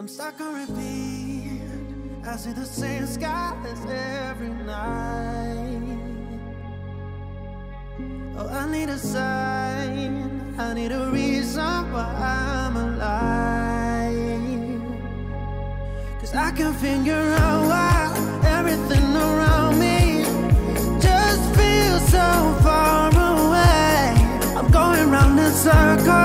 I'm stuck on repeat. I see the same skies every night. Oh, I need a sign, I need a reason why I'm alive. 'Cause I can figure out why everything around me just feels so far away. I'm going round in circles.